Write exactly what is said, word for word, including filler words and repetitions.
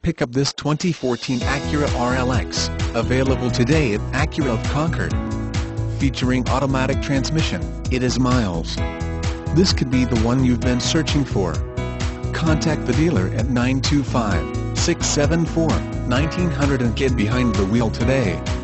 Pick up this twenty fourteen Acura R L X, available today at Acura of Concord. Featuring automatic transmission, it is miles. This could be the one you've been searching for. Contact the dealer at nine two five, six seven four, one nine zero zero and get behind the wheel today.